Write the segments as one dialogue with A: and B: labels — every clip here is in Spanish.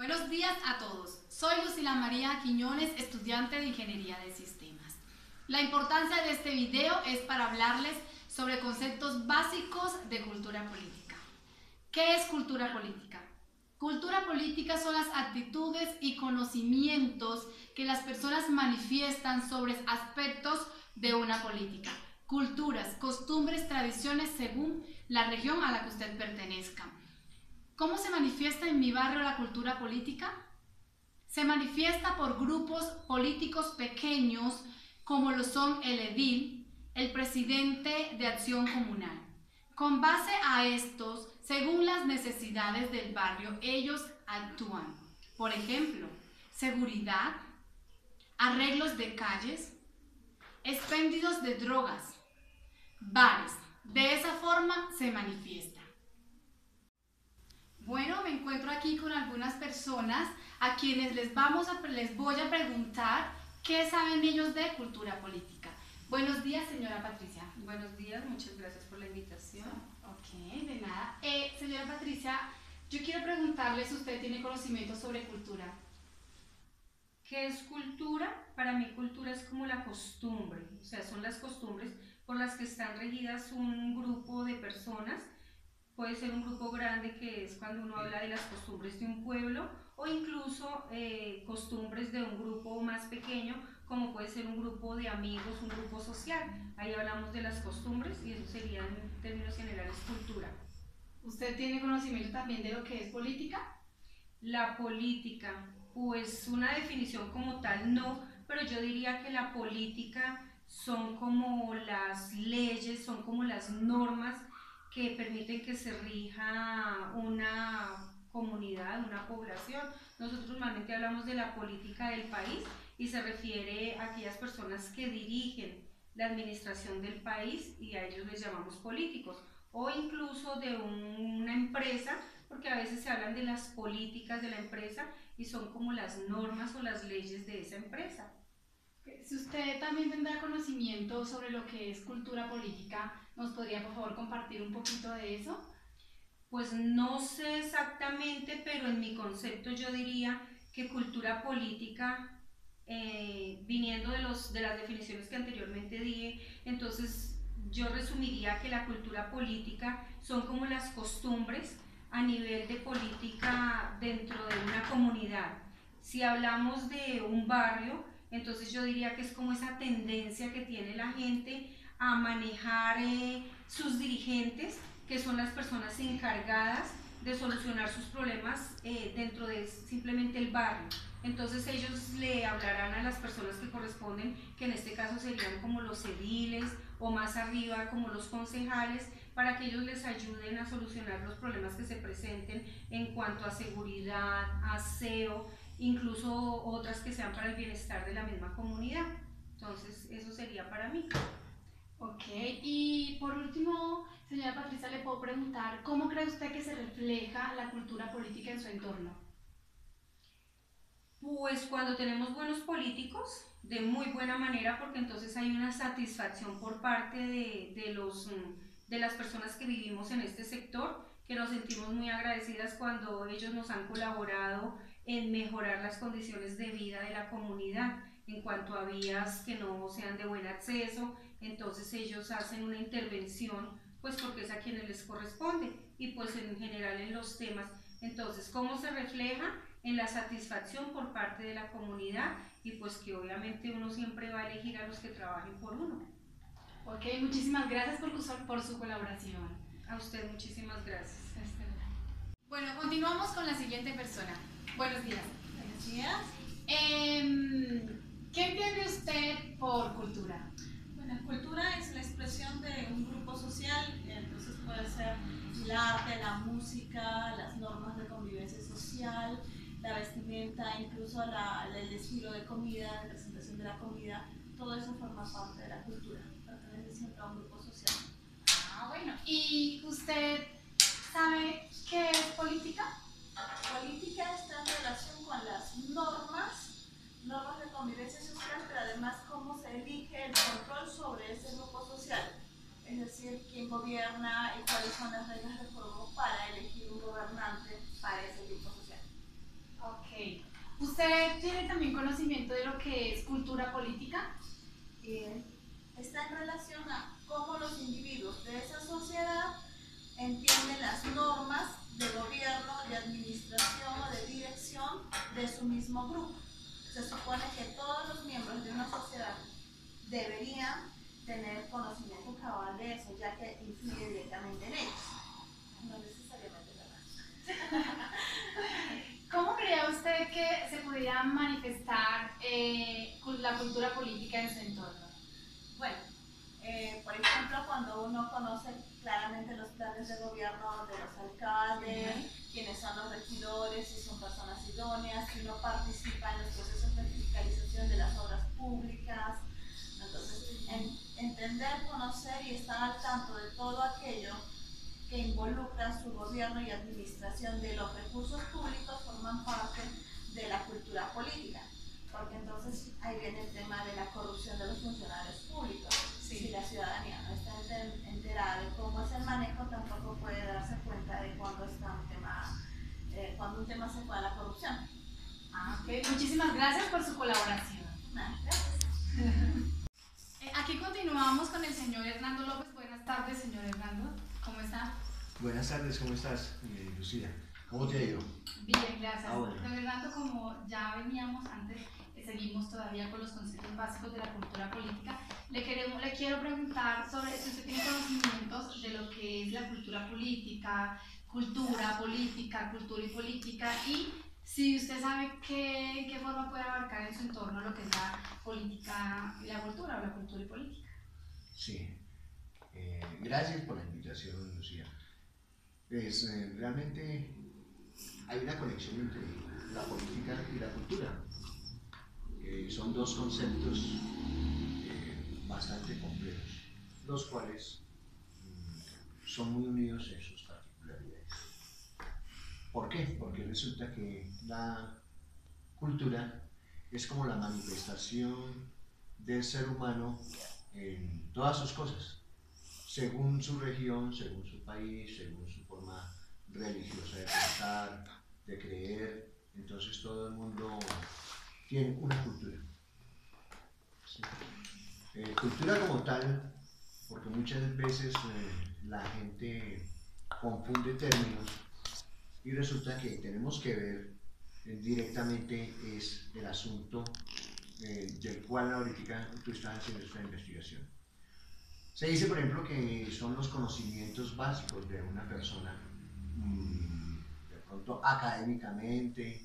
A: Buenos días a todos. Soy Lucila María Quiñones, estudiante de Ingeniería de Sistemas. La importancia de este video es para hablarles sobre conceptos básicos de cultura política. ¿Qué es cultura política? Cultura política son las actitudes y conocimientos que las personas manifiestan sobre aspectos de una política. Culturas, costumbres, tradiciones según la región a la que usted pertenezca. ¿Cómo se manifiesta en mi barrio la cultura política? Se manifiesta por grupos políticos pequeños como lo son el edil, el presidente de acción comunal. Con base a estos, según las necesidades del barrio, ellos actúan. Por ejemplo, seguridad, arreglos de calles, expendios de drogas, bares. De esa forma se manifiesta. Bueno, me encuentro aquí con algunas personas a quienes les voy a preguntar qué saben ellos de cultura política. Buenos días, señora Patricia.
B: Buenos días, muchas gracias por la invitación.
A: Ok, de nada. Señora Patricia, yo quiero preguntarle si usted tiene conocimiento sobre cultura.
B: ¿Qué es cultura? Para mí cultura es como la costumbre, o sea, son las costumbres por las que están regidas un grupo de personas. Puede ser un grupo grande, que es cuando uno habla de las costumbres de un pueblo, o incluso costumbres de un grupo más pequeño, como puede ser un grupo de amigos, un grupo social. Ahí hablamos de las costumbres y eso sería en términos generales cultura.
A: ¿Usted tiene conocimiento también de lo que es política?
B: La política, pues una definición como tal no, pero yo diría que la política son como las leyes, son como las normas que permiten que se rija una comunidad, una población. Nosotros normalmente hablamos de la política del país y se refiere a aquellas personas que dirigen la administración del país y a ellos les llamamos políticos, o incluso de una empresa, porque a veces se hablan de las políticas de la empresa y son como las normas o las leyes de esa empresa.
A: Si usted también tendrá conocimiento sobre lo que es cultura política, ¿nos podría por favor compartir un poquito de eso?
B: Pues no sé exactamente, pero en mi concepto yo diría que cultura política, viniendo de las definiciones que anteriormente dije, entonces yo resumiría que la cultura política son como las costumbres a nivel de política dentro de una comunidad. Si hablamos de un barrio, entonces yo diría que es como esa tendencia que tiene la gente a manejar sus dirigentes, que son las personas encargadas de solucionar sus problemas dentro de simplemente el barrio. Entonces ellos le hablarán a las personas que corresponden, que en este caso serían como los ediles o más arriba como los concejales, para que ellos les ayuden a solucionar los problemas que se presenten en cuanto a seguridad, aseo, incluso otras que sean para el bienestar de la misma comunidad. Entonces eso sería para mí.
A: Ok, y por último, señora Patricia, le puedo preguntar, ¿cómo cree usted que se refleja la cultura política en su entorno?
B: Pues cuando tenemos buenos políticos, de muy buena manera, porque entonces hay una satisfacción por parte de las personas que vivimos en este sector, que nos sentimos muy agradecidas cuando ellos nos han colaborado en mejorar las condiciones de vida de la comunidad, en cuanto a vías que no sean de buen acceso. Entonces ellos hacen una intervención, pues porque es a quienes les corresponde, y pues en general en los temas. Entonces, ¿cómo se refleja? En la satisfacción por parte de la comunidad, y pues que obviamente uno siempre va a elegir a los que trabajen por uno.
A: Ok, muchísimas gracias por su colaboración.
B: A usted muchísimas gracias.
A: Bueno, continuamos con la siguiente persona. Buenos días.
C: Buenos días.
A: ¿Qué entiende usted por cultura?
C: Bueno, cultura es la expresión de un grupo social, entonces puede ser el arte, la música, las normas de convivencia social, la vestimenta, incluso el estilo de comida, la presentación de la comida, todo eso forma parte de la cultura, pertenece siempre a un grupo social.
A: Ah, bueno. ¿Y usted sabe qué es política?
C: Política está en relación con las normas de convivencia social, pero además cómo se elige el control sobre ese grupo social, es decir, quién gobierna y cuáles son las reglas de juego para elegir un gobernante para ese grupo social.
A: Ok, ¿Usted tiene también conocimiento de lo que es cultura política?
C: Está en relación a cómo los individuos de esa sociedad entienden las normas de gobierno, de administración o de dirección de su mismo grupo. Se supone que todos los miembros de una sociedad deberían tener conocimiento cabal de eso, ya que influye directamente en ellos. No necesariamente verdad.
A: ¿Cómo cree usted que se pudiera manifestar la cultura política en su entorno?
C: Bueno, por ejemplo, cuando uno conoce claramente los planes de gobierno de los alcaldes, quiénes son los regidores, si son personas idóneas, si uno participa en los procesos de fiscalización de las obras públicas. Entonces, entender, conocer y estar al tanto de todo aquello que involucra su gobierno y administración de los recursos públicos forman parte de la cultura política. Porque entonces ahí viene el tema de la corrupción de los funcionarios públicos. Sí. Si la ciudadanía no está enterada de cómo es el manejo, tampoco puede darse cuenta de cuando un tema se fue a la corrupción.
A: Okay. Muchísimas gracias por su colaboración.
C: Gracias.
A: Aquí continuamos con el señor Hernando López. Buenas tardes, señor Hernando. ¿Cómo está?
D: Buenas tardes, ¿cómo estás, Lucía? ¿Cómo te ha ido?
A: Bien, gracias.
D: Bueno.
A: Don Hernando, como ya veníamos antes, seguimos todavía con los conceptos básicos de la cultura política. Le quiero preguntar sobre si usted tiene conocimientos de lo que es la cultura política, cultura y política, y si usted sabe qué forma puede abarcar en su entorno lo que es la política y la cultura, o la cultura y política.
D: Sí, gracias por la invitación, Lucía. Pues realmente hay una conexión entre la política y la cultura. Son dos conceptos bastante complejos, los cuales son muy unidos en sus particularidades. ¿Por qué? Porque resulta que la cultura es como la manifestación del ser humano en todas sus cosas, según su región, según su país, según su forma religiosa de pensar, de creer. Entonces todo el mundo tiene una cultura. Sí. Cultura como tal, porque muchas veces la gente confunde términos y resulta que tenemos que ver directamente es el asunto del cual ahorita tú estás haciendo esta investigación. Se dice, por ejemplo, que son los conocimientos básicos de una persona, de pronto académicamente,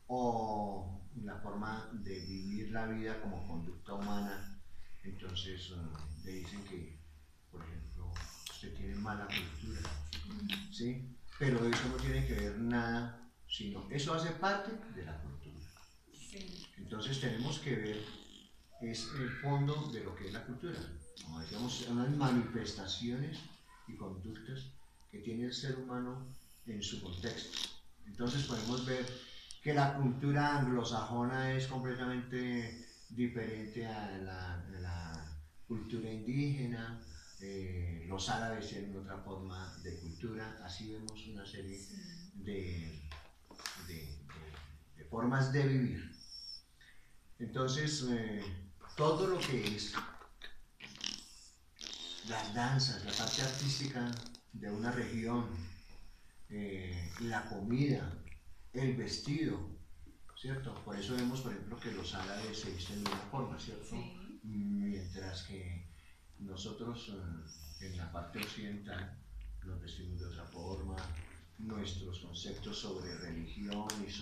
D: o la forma de vivir la vida como conducta humana. Entonces le dicen que, por ejemplo, usted tiene mala cultura, ¿sí? Pero eso no tiene que ver nada, sino eso hace parte de la cultura.
A: Sí.
D: Entonces tenemos que ver es el fondo de lo que es la cultura, como decíamos, unas manifestaciones y conductas que tiene el ser humano en su contexto. Entonces podemos ver que la cultura anglosajona es completamente diferente a la cultura indígena, los árabes tienen otra forma de cultura, así vemos una serie de formas de vivir. Entonces, todo lo que es las danzas, la parte artística de una región, la comida, el vestido, ¿cierto? Por eso vemos, por ejemplo, que los árabes se visten de una forma, ¿cierto?
A: Sí.
D: Mientras que nosotros en la parte occidental nos vestimos de otra forma, nuestros conceptos sobre religión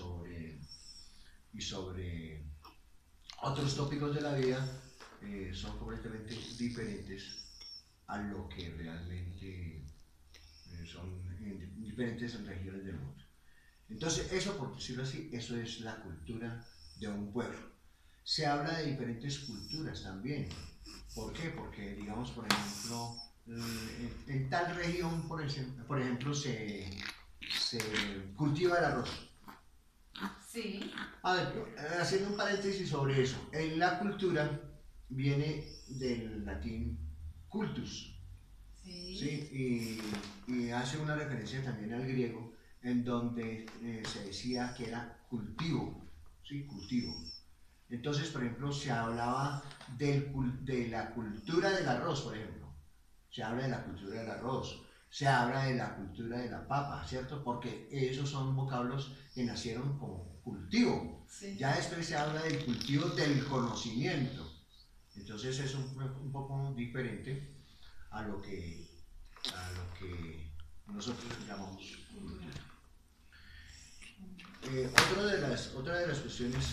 D: y sobre otros tópicos de la vida son completamente diferentes a lo que realmente son diferentes en regiones del mundo. Entonces, eso, por decirlo así, eso es la cultura de un pueblo. Se habla de diferentes culturas también. ¿Por qué? Porque, digamos, por ejemplo, en tal región, por ejemplo, se cultiva el arroz.
A: Sí.
D: A ver, haciendo un paréntesis sobre eso, la cultura viene del latín cultus, ¿sí? Y hace una referencia también al griego, en donde se decía que era cultivo, ¿sí? Cultivo. Entonces, por ejemplo, se hablaba de la cultura del arroz, por ejemplo. Se habla de la cultura del arroz, se habla de la cultura de la papa, ¿cierto? Porque esos son vocablos que nacieron como cultivo.
A: Sí.
D: Ya después se habla del cultivo del conocimiento. Entonces es un poco diferente a lo que nosotros llamamos cultura. Otra de las cuestiones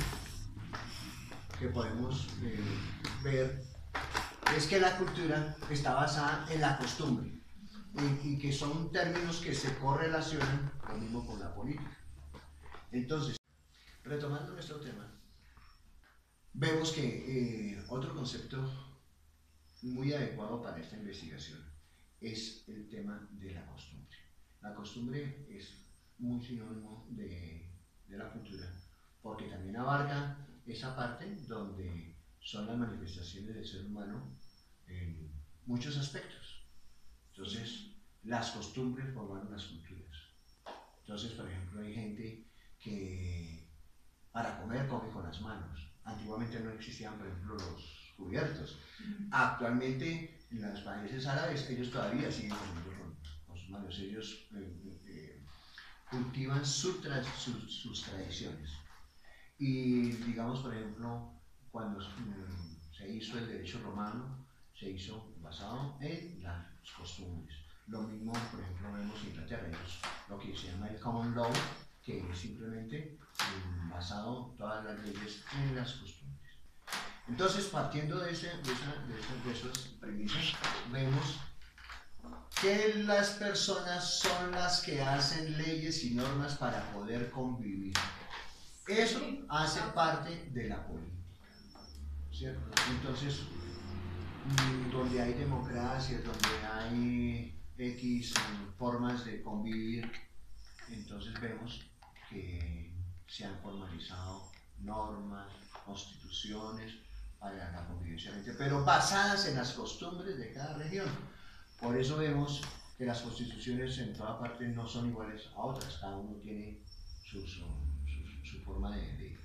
D: que podemos ver es que la cultura está basada en la costumbre y que son términos que se correlacionan lo mismo con la política. Entonces, retomando nuestro tema, vemos que otro concepto muy adecuado para esta investigación es el tema de la costumbre. La costumbre es muy sinónimo de la cultura, porque también abarca esa parte donde son las manifestaciones del ser humano en muchos aspectos. Entonces, las costumbres forman las culturas. Entonces, por ejemplo, hay gente que para comer come con las manos. Antiguamente no existían, por ejemplo, los cubiertos. Actualmente, en los países árabes, ellos todavía siguen comiendo con sus manos. Ellos cultivan sus tradiciones. Y digamos, por ejemplo, cuando se hizo el derecho romano, se hizo basado en las costumbres. Lo mismo, por ejemplo, vemos en Inglaterra, lo que se llama el common law, que es simplemente basado todas las leyes en las costumbres. Entonces, partiendo de esas premisas, vemos que las personas son las que hacen leyes y normas para poder convivir. Eso hace parte de la política, ¿cierto? Entonces, donde hay democracia, donde hay X formas de convivir, entonces vemos que se han formalizado normas, constituciones para la convivencia, pero basadas en las costumbres de cada región. Por eso vemos que las constituciones en toda parte no son iguales a otras, cada uno tiene su forma de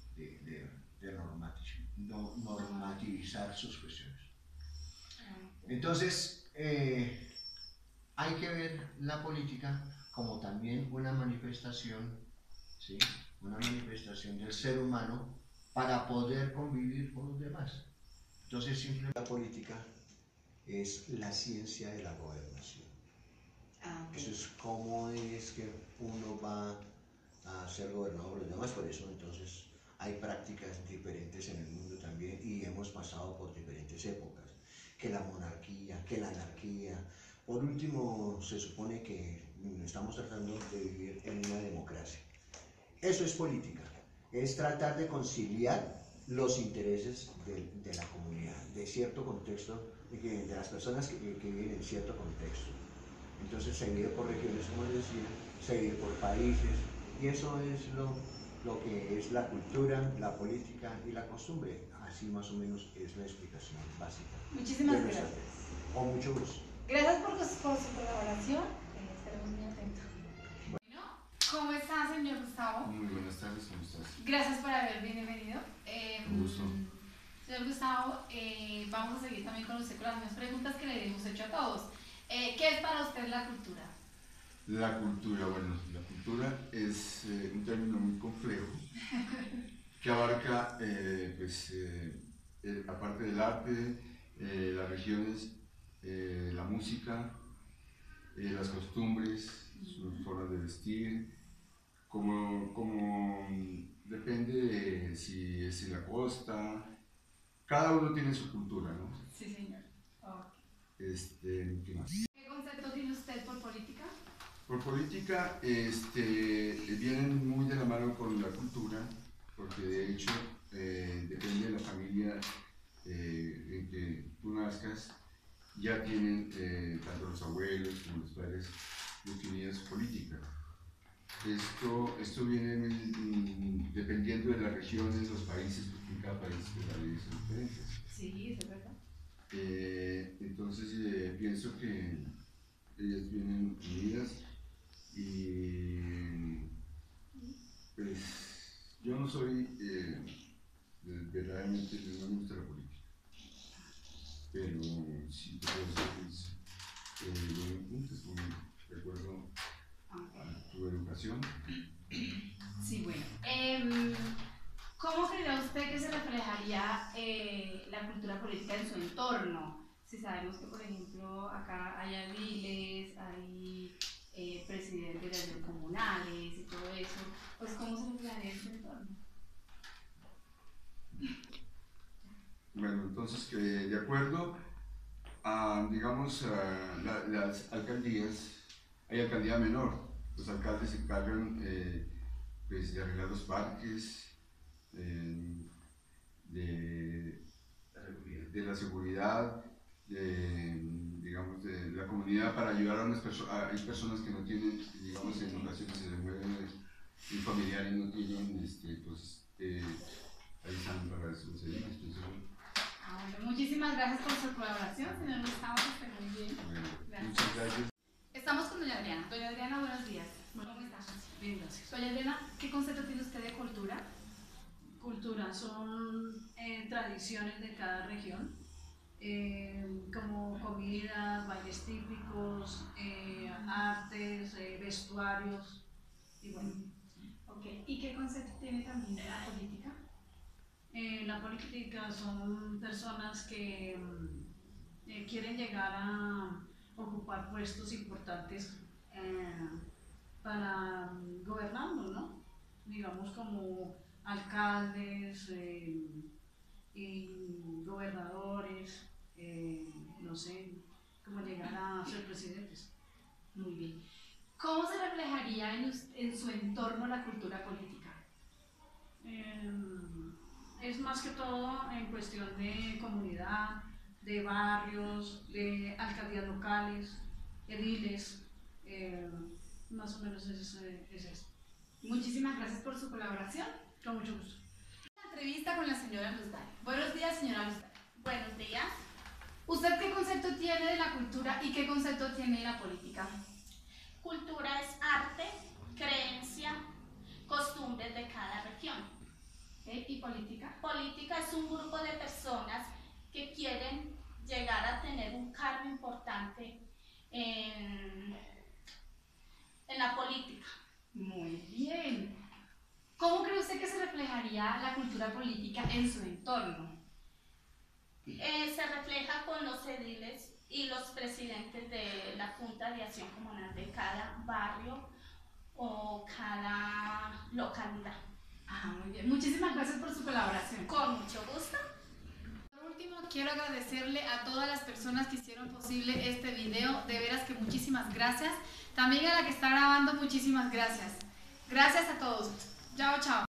D: normativizar sus cuestiones. Entonces, hay que ver la política como también una manifestación, ¿sí? Una manifestación del ser humano para poder convivir con los demás. Entonces, simplemente la política es la ciencia de la gobernación. Eso es cómo es que uno va a ser gobernado por los demás. Por eso, entonces, hay prácticas diferentes en el mundo también y hemos pasado por diferentes épocas, que la monarquía, que la anarquía. Por último, se supone que estamos tratando de vivir en una democracia. Eso es política, es tratar de conciliar los intereses de la comunidad, de cierto contexto, de las personas que viven en cierto contexto. Entonces se divide por regiones, como les decía, se divide por países, y eso es lo que es la cultura, la política y la costumbre. Así más o menos es la explicación básica.
A: Muchísimas gracias.
D: Con mucho gusto.
A: Gracias por su colaboración. Estaremos muy atentos. Bueno, ¿cómo está, señor Gustavo?
E: Muy buenas tardes, ¿cómo estás?
A: Gracias por haber venido.
E: Un gusto.
A: Señor Gustavo, vamos a seguir también con usted con las mismas preguntas que le hemos hecho a todos. ¿Qué es para usted la cultura?
E: La cultura, bueno, la cultura es un término muy complejo que abarca, aparte del arte, las regiones, la música, las costumbres, sus formas de vestir, como depende de si es en la costa, cada uno tiene su cultura, ¿no?
A: Sí, señor.
E: Okay. ¿Qué más?
A: ¿Qué concepto tiene usted por política?
E: Por política, vienen muy de la mano con la cultura, porque de hecho depende de la familia en que tú nazcas, ya tienen tanto los abuelos como los padres definida su política. Esto viene dependiendo de las regiones, los países, porque en cada país las leyes son diferentes.
A: Sí, eso es verdad.
E: Entonces pienso que ellas vienen unidas y pues yo no no soy, verdaderamente no me gusta la política, pero sí te puedo decir que es puntos, de acuerdo a tu educación.
A: Sí, bueno. ¿Cómo cree usted que se reflejaría la cultura política en su entorno? Si sabemos que, por ejemplo, acá hay ediles, hay presidentes de comunales y todo eso, pues ¿cómo se reflejaría en su entorno?
E: Bueno, entonces, que de acuerdo a, digamos, las alcaldías, hay alcaldía menor, los alcaldes se encargan pues, de arreglar los parques, de la seguridad, digamos, de la comunidad para ayudar a unas personas. Hay personas que no tienen, digamos, en ocasiones se les mueven sus familiares, no tienen, pues, ahí están para eso.
A: Bueno, muchísimas gracias por su colaboración, señor Gustavo, que esté muy bien.
E: Bueno, muchas gracias.
A: Estamos con doña Adriana. Doña Adriana, buenos días. ¿Cómo está?
F: Bien, gracias.
A: Doña Adriana, ¿qué concepto tiene usted de cultura?
F: Cultura son tradiciones de cada región, como comidas, bailes típicos, artes, vestuarios y bueno.
A: Okay. ¿Y qué concepto tiene también de la política?
F: La política son personas que quieren llegar a ocupar puestos importantes para gobernarnos, ¿no? Digamos como alcaldes y gobernadores, no sé, cómo llegar a ser presidentes.
A: Muy bien. ¿Cómo se reflejaría en su entorno la cultura política?
F: Es más que todo en cuestión de comunidad, de barrios, de alcaldías locales, ediles, más o menos es eso.
A: Muchísimas gracias por su colaboración.
F: Con mucho gusto.
A: La entrevista con la señora Luzdalia. Buenos días, señora Luzdalia.
C: Buenos días.
A: ¿Usted qué concepto tiene de la cultura y qué concepto tiene de la política?
C: Cultura es arte, creencia, costumbres de cada región.
A: ¿Y política?
C: Política es un grupo de personas que quieren llegar a tener un cargo importante en la política.
A: Muy bien. ¿Cómo cree usted que se reflejaría la cultura política en su entorno?
C: Se refleja con los ediles y los presidentes de la Junta de Acción Comunal de cada barrio o cada localidad.
A: Muy bien. Muchísimas gracias por su colaboración.
C: Con mucho gusto.
A: Por último, quiero agradecerle a todas las personas que hicieron posible este video. De veras que muchísimas gracias. También a la que está grabando, muchísimas gracias. Gracias a todos. Chao, chao.